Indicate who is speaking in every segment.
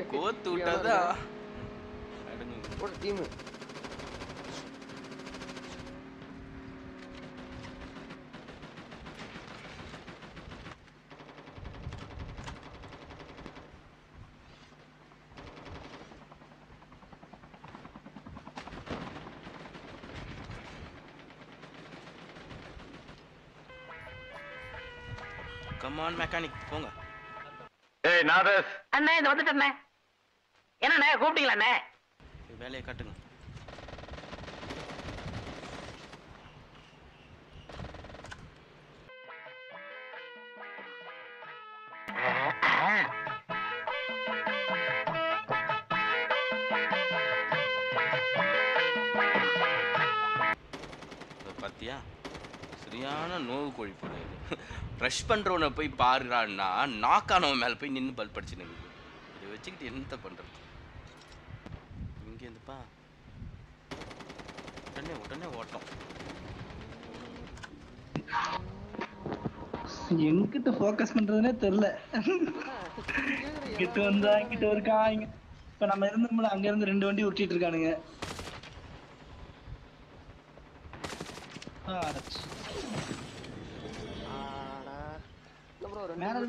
Speaker 1: கோத்து விட்டாதான்
Speaker 2: ஒரு team
Speaker 1: come on mechanic போங்க.
Speaker 3: ஏய் நாதஸ்
Speaker 4: அண்ணே இந்த வந்துட்டேண்ணே. என்னண்ணே கூப்பிட்டீங்களா அண்ணே?
Speaker 1: வேலையை காட்டுங்க. பாத்தியா சரியான நோவு கோழி போல. ப்ரஷ் பண்றவனை போய் பாருறான்னா நாக்கானவன் மேல போய் நின்று பல் படிச்சு நிற்குது. இதை வச்சுக்கிட்டு என்னத்த பண்றது? இங்க இருந்துப்பா உடனே உடனே ஓட்டம்.
Speaker 5: எங்கிட்ட ஃபோக்கஸ் பண்றதுனே தெரியல. இங்கிட்ட வந்தா இங்கிட்ட இருக்கா. இப்ப நம்ம இருந்தோம்ல அங்க இருந்து 2 வண்டி உருட்டிட்டு இருக்கானுங்க. மேல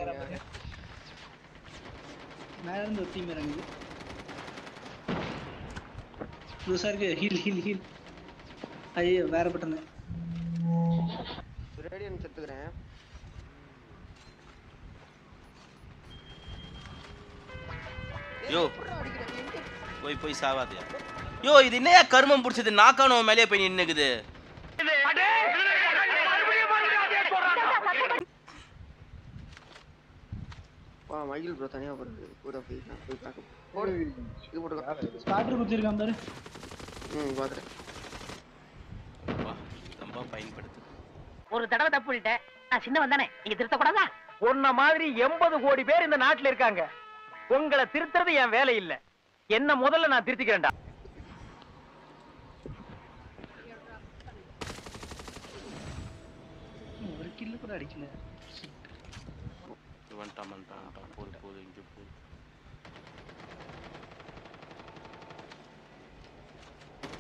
Speaker 5: இருந்து ஒரு டீம் இறங்குது. புதுசா இருக்கு. Heal heal heal. ஐயோ வேற பட்டன.
Speaker 2: ரேடியன் செத்துக்கிறேன்.
Speaker 1: யோ போய் போய் சாவாதியா. யோ இது என்னையா கர்மம் பிடிச்சது? நாக்கானவன் மேலேயே போய் நின்னுக்குது.
Speaker 2: வா மகில் ப்ரோ தனியா போறது கூட போய் பார்க்க போடு. இது போட்டு
Speaker 5: ஸ்டார்டர் குத்திருக்கான் பாரு.
Speaker 2: பாத்துறேன்.
Speaker 1: வா ரொம்ப பயன்படுத்து.
Speaker 4: ஒரு தடவை தப்பு பண்ணிட்டேன். நான் சின்னவன் தானே, நீங்க திருத்த கூடாதா?
Speaker 6: உன்ன மாதிரி 80 கோடி பேர் இந்த நாட்டுல இருக்காங்க. உங்களை திருத்துறது என் வேலை இல்ல. என்ன முதல்ல நான் திருத்திக்கிறேன்டா.
Speaker 5: ஒரு கில்லு கூட அடிக்கல.
Speaker 1: போது இங்க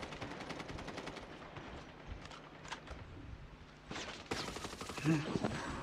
Speaker 1: போது.